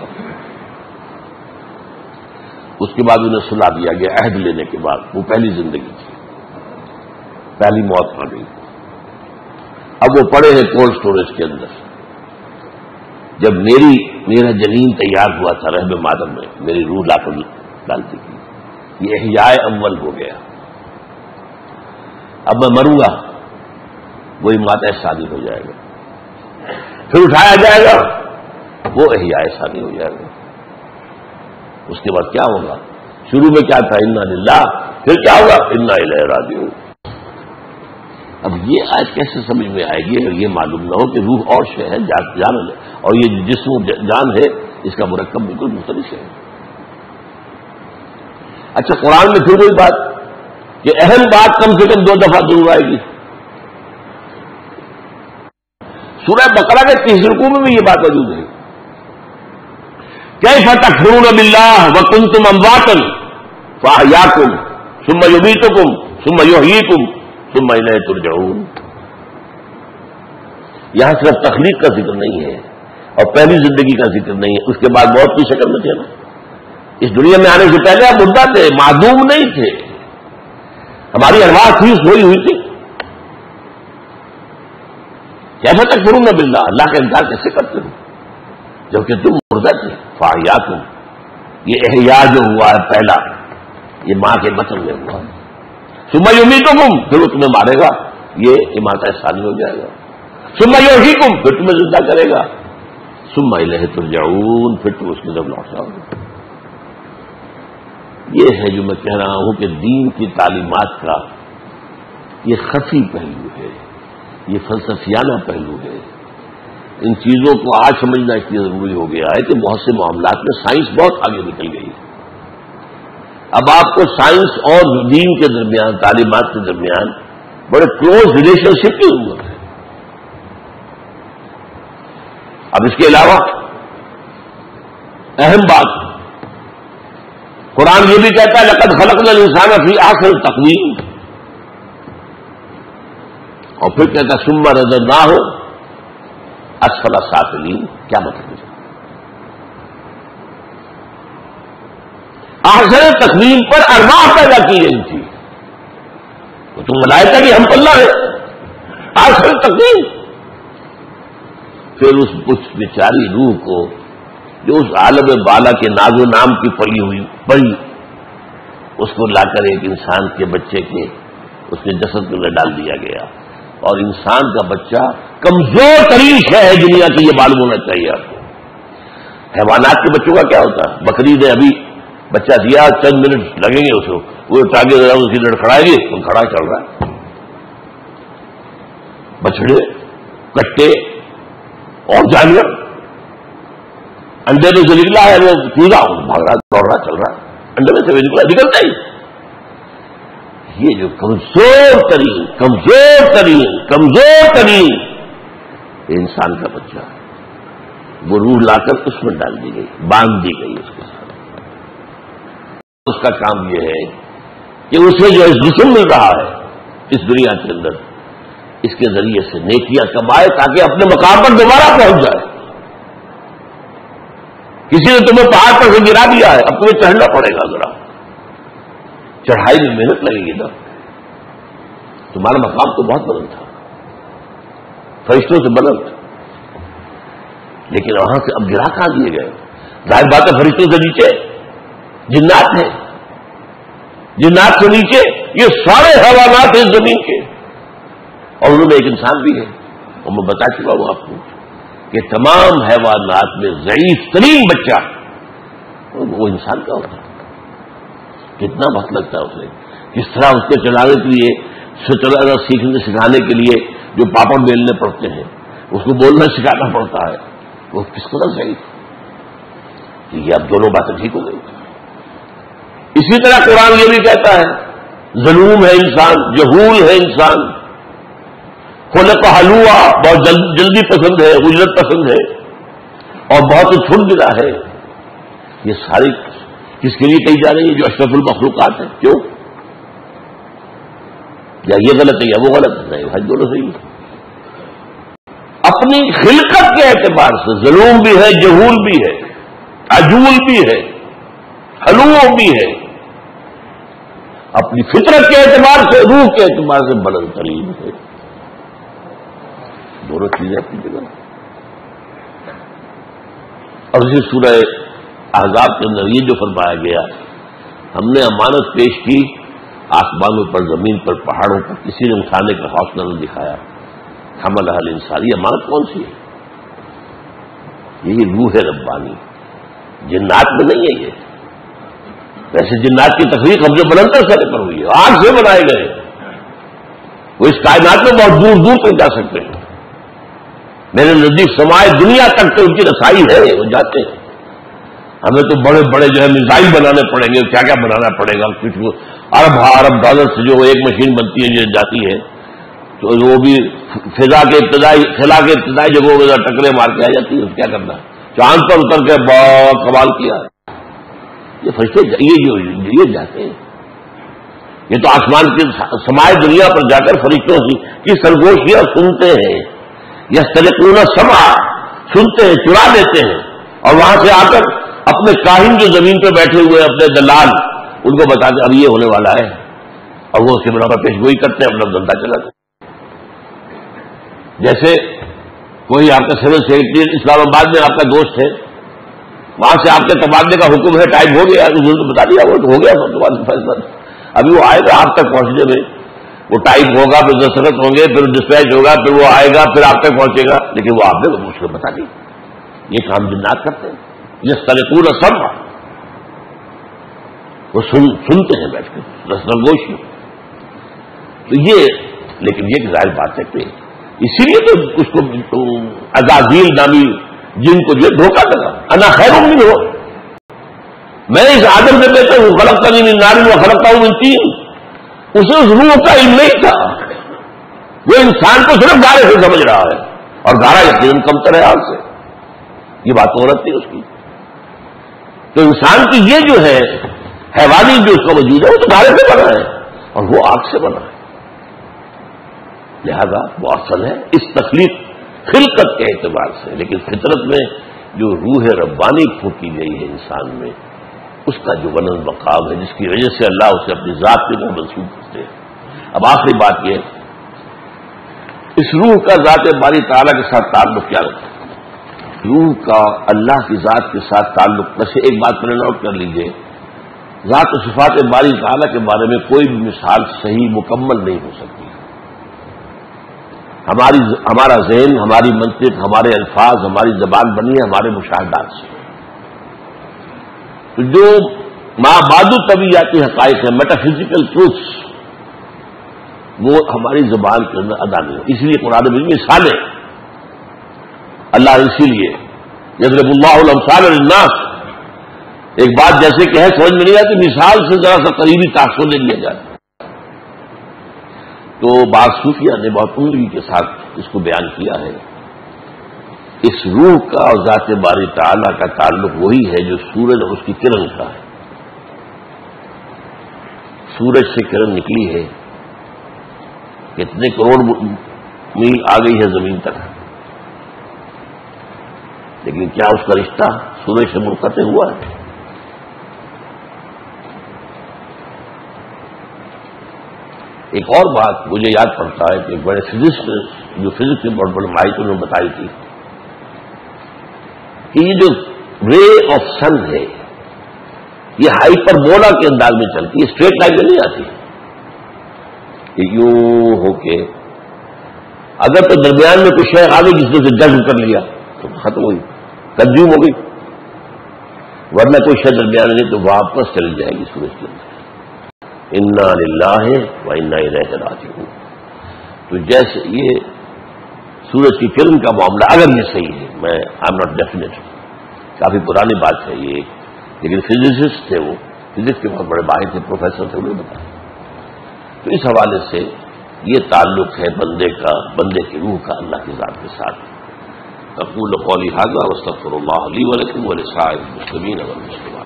اس کے بعد انہیں سلا دیا گیا عہد لینے کے بعد، وہ پہلی زندگی تھی، پہلی موت آ گئی۔ اب وہ پڑے ہیں کولڈ سٹوریج کے اندر۔ جب میرا جنین تیار ہوا تھا رحم مادر میں، میری روح لا کر ڈالتی تھی، یہ احیاء اول ہو گیا۔ اب میں مروں گا، وہی ماتا ثانی ہو جائے گا، پھر اٹھایا جائے گا، وہ احیاء ثانی ہو جائے گا۔ اس کے بعد کیا ہوگا؟ شروع میں کیا تھا انا للہ، پھر کیا ہوگا انا الیہ راجعون۔ اب یہ آج کیسے سمجھ میں آئے گی اگر یہ معلوم نہ ہو کہ روح اور شے ہے، جان ہے، اور یہ جسم جان ہے، اس کا مرکب بالکل مختلف ہے۔ اچھا، قرآن میں پھر وہی بات کہ اہم بات کم سے کم 2 دفعہ ضرور آئے گی۔ سورہ بقرہ کے 30 رکوع میں بھی یہ بات موجود ہے، کیف تکفرون باللہ وکنتم امواتا فاحیاکم ثم یمیتکم ثم یحییکم ثم الیہ ترجعون۔ یہاں صرف تخلیق کا ذکر نہیں ہے اور پہلی زندگی کا ذکر نہیں ہے، اس کے بعد موت کی شکل میں تھے نا، اس دنیا میں آنے سے پہلے آپ مردہ تھے، معدوم نہیں تھے، ہماری ارواح تھی، سوئی ہوئی تھی۔ کیف تکفرون باللہ، اللہ کا انکار کیسے کرتے ہو جبکہ تم مردہ تھے؟ فاحیاکم، یہ احیاء جو ہوا ہے پہلا، یہ ماں کے بطن میں ہوا ہے۔ ثم یمیتکم، پھر وہ تمہیں مارے گا، یہ اماتہ ثانی ہو جائے گا۔ ثم یحییکم، پھر تمہیں زندہ کرے گا۔ ثم الیہ ترجعون، پھر تم اس کی طرف لوٹ جاؤ گے۔ یہ ہے جو میں کہہ رہا ہوں کہ دین کی تعلیمات کا یہ خفی پہلو ہے، یہ فلسفیانہ پہلو ہے۔ ان چیزوں کو آج سمجھنا اس لیے ضروری ہو گیا ہے کہ بہت سے معاملات میں سائنس بہت آگے نکل گئی ہے۔ اب آپ کو سائنس اور دین کے درمیان، تعلیمات کے درمیان بڑے کلوز ریلیشن شپ کی ضرورت ہے۔ اب اس کے علاوہ اہم بات، قرآن یہ بھی کہتا ہے لقد خلقنا الانسان فی احسن تقویم، اور پھر کہتا ہے ثم رددناہ اسفل سافلین۔ کیا مطلب ہے؟ احسن تقویم پر ارواح پیدا کی گئی تھی، وہ تو ملائکہ کی ہم اللہ ہے، احسن تقویم۔ پھر اس بیچاری روح کو جو اس عالم بالا کے ناز و نام کی پڑی، اس کو لا کر ایک انسان کے بچے کے اس کے جسد میں ڈال دیا گیا، اور انسان کا بچہ کمزور ترین شے ہے دنیا کی، یہ معلوم ہونا چاہیے آپ کو۔ حیوانات کے بچوں کا کیا ہوتا ہے؟ بکری نے ابھی بچہ دیا، چند منٹ لگیں گے اس کو، وہ ٹاگے اس کی لڑکھڑائے گی، وہ کھڑا چل رہا ہے۔ بچڑے، کٹے اور جانور، انڈے میں سے نکلا ہے وہ کیدا بھاگ رہا، دوڑ رہا، چل رہا ہے، انڈے میں سے نکلا، نکلتا ہی۔ یہ جو کمزور ترین انسان کا بچہ ہے، وہ روح لا کر اس میں ڈال دی گئی، باندھ دی گئی اس کے ساتھ. اس کا کام یہ ہے کہ اسے جو جسم مل رہا ہے اس دنیا کے اندر، اس کے ذریعے سے نیکیاں کمائے تاکہ اپنے مقام پر دوبارہ پہنچ جائے. کسی نے تمہیں پہاڑ پر سے گرا دیا ہے، اب تمہیں چڑھنا پڑے گا. ذرا چڑھائی میں محنت لگے گی نا. تمہارا مقام تو بہت بلند تھا، فرشتوں سے بلند، لیکن وہاں سے اب گرا کہاں دیے گئے؟ ظاہر بات ہے فرشتوں سے نیچے جنات ہیں، جنات سے نیچے یہ سارے حیوانات ہیں زمین کے، اور انہوں میں ایک انسان بھی ہے. اور میں بتا چکا ہوں آپ کو کہ تمام حیوانات میں ضعیف ترین بچہ وہ انسان کا ہوتا ہے. کتنا وقت لگتا ہے اسے، کس طرح اس کو چلانے کے لیے، چلانا سیکھنے سکھانے کے لیے جو پاپڑ بیلنے پڑتے ہیں، اس کو بولنا سکھانا پڑتا ہے، وہ کس قدر ضعیف. یہ اب دونوں باتیں ٹھیک ہو گئی. اسی طرح قرآن یہ بھی کہتا ہے ظلوم ہے انسان، جہول ہے انسان، خلق حلوا، بہت جلدی پسند ہے، اجرت پسند ہے، اور بہت ہی چھٹ گرا ہے. یہ ساری کس کے لیے کہی جا رہی ہے؟ جو اشرف المخلوقات ہے. کیوں؟ یا یہ غلط ہے یا وہ غلط ہے؟ نہیں بھائی، دونوں صحیح ہے. اپنی خلقت کے اعتبار سے ظلوم بھی ہے، جہول بھی ہے، عجول بھی ہے، حلو بھی ہے. اپنی فطرت کے اعتبار سے، روح کے اعتبار سے بلند ترین ہے. دونوں چیزیں اپنی جگہ. اور اسی سورہ احزاب کے اندر یہ جو فرمایا گیا، ہم نے امانت پیش کی آسمانوں پر، زمین پر، پہاڑوں پر، کسی نے اٹھانے کا حوصلہ نہ دکھایا. حمل اہل انسان، یہ امانت کون سی ہے؟ یہی روح ربانی. جنات میں نہیں ہے یہ. ویسے جنات کی تخلیق ہم جو بلندر سطح پر ہوئی ہے، آگ سے بنائے گئے، وہ اس کائنات میں بہت دور دور تک جا سکتے ہیں. میرے نزدیک سمائے دنیا تک تو ان کی رسائی ہے، وہ جاتے ہیں. ہمیں تو بڑے بڑے جو ہے میزائل بنانے پڑیں گے، کیا کیا بنانا پڑے گا. کچھ ارب ڈالر سے جو ایک مشین بنتی ہے جو جاتی ہے، تو وہ بھی خلا کے ابتدائی جگہوں میں ٹکرے مار کے آ جاتی ہے. کیا کرنا؟ چاند پر اتر کے بہت کمال کیا. یہ فرشتے یہ جاتے ہیں. یہ تو آسمان کے سمائے دنیا پر جا کر فرشتوں کی سرگوشیاں سنتے ہیں. یسترقون السمع، سنتے ہیں، چرا لیتے ہیں، اور وہاں سے آ کر اپنے کاہن جو زمین پہ بیٹھے ہوئے اپنے دلال، ان کو بتاتے اب یہ ہونے والا ہے، اور وہ اس کے بنا پر پیش گوئی کرتے ہیں، اپنا دھندا چلاتے ہیں. جیسے کوئی آپ کا سول سیکرٹری اسلام آباد میں آپ کا دوست ہے، وہاں سے آپ کے تبادلے کا حکم ہے، ٹائم ہو گیا، اس نے تو بتا دیا، وہ تو ہو گیا فیصلہ. ابھی وہ آئے گا آپ تک پہنچنے میں، وہ ٹائپ ہوگا، پھر دستخط ہوں گے، پھر ڈسپیچ ہوگا، پھر وہ آئے گا، پھر آپ تک پہنچے گا. لیکن وہ آپ نے اس کو بتا دی. یہ کام جنات کرتے ہیں. یسترقون السمع، وہ سنتے ہیں بیٹھ کے رسرگوشی. تو یہ، لیکن یہ ظاہر بات ہے کہ اسی لیے تو اس کو عزازیل نامی جن کو جو دھوکہ لگا، انا خیر منہ، میں اس آدم سے بہتر ہوں، خلقتنی من نار وخلقتہ من طین. اسے اس روح کا علم نہیں تھا، وہ انسان کو صرف گارے سے سمجھ رہا ہے، اور گارا یقیناً کمتر ہے آگ سے. یہ بات عورت تھی اس کی. تو انسان کی یہ جو ہے حیوانی جو اس کا وجود ہے، وہ تو گارے سے بنا ہے، اور وہ آگ سے بنا ہے. لہذا وہ اصل ہے اس تخلیق خلقت کے اعتبار سے. لیکن فطرت میں جو روح ربانی پھونکی گئی ہے انسان میں، اس کا جو بلند مقام ہے، جس کی وجہ سے اللہ اسے اپنی ذات کے لیے منسوب کرتے ہیں. اب آخری بات یہ، اس روح کا ذات باری تعالیٰ کے ساتھ تعلق کیا رکھتا ہے؟ روح کا اللہ کی ذات کے ساتھ تعلق، ویسے ایک بات پر نوٹ کر لیجئے، ذات و صفات باری تعالیٰ کے بارے میں کوئی بھی مثال صحیح مکمل نہیں ہو سکتی. ہمارا ذہن، ہماری منطق، ہمارے الفاظ، ہماری زبان بنی ہے ہمارے مشاہدات سے. تو جو مابعد طبیعیاتی حقائق ہیں، میٹا فزیکل ٹروتھس، وہ ہماری زبان کے اندر ادا نہیں ہو. اس لیے قرآن میں مثالیں اللہ اسی لیے یضرب اللہ الامثال للناس، ایک بات جیسے کہ ہے سمجھ میں نہیں آتی، مثال سے ذرا سا قریبی تاثر دے لیا جاتا ہے. تو بعض صوفیہ نے بہت عمدگی کے ساتھ اس کو بیان کیا ہے. اس روح کا اور ذات باری تعالیٰ کا تعلق وہی ہے جو سورج اور اس کی کرن کا ہے. سورج سے کرن نکلی ہے، کتنے کروڑ میل آ گئی ہے زمین تک، لیکن کیا اس کا رشتہ سورج سے منقطع ہوا ہے؟ ایک اور بات مجھے یاد پڑتا ہے کہ بڑے فزکس جو فزکس میں بڑے بڑے ماہر انہوں نے بتائی تھی کہ یہ جو رے آف سن ہے یہ ہائپر بولا کے انداز میں چلتی ہے، اسٹریٹ لائن میں نہیں آتی کہ یوں ہو کے اگر تو درمیان میں کچھ شے آ گئی جس نے اسے جذب کر لیا تو ختم ہوئی، کنزیوم ہو گئی، ورنہ کوئی شے درمیان نہیں تو واپس چلی جائے گی سورج کے اندر. انا للہ و انا الیہ راجعون. تو جیسے یہ سورج کی کرن کا معاملہ اگر یہ صحیح ہے، میں آئی ایم ناٹ ڈیفینیٹ، کافی پرانی بات ہے یہ، لیکن فزسسٹ تھے، وہ فزکس کے بہت بڑے ماہر تھے، پروفیسر تھے، انہوں نے بتایا. تو اس حوالے سے یہ تعلق ہے بندے کا، بندے کی روح کا اللہ کی ذات کے ساتھ. اقول قولی ھذا واستغفر اللہ لی ولکم ولسائر المسلمین والمسلمات.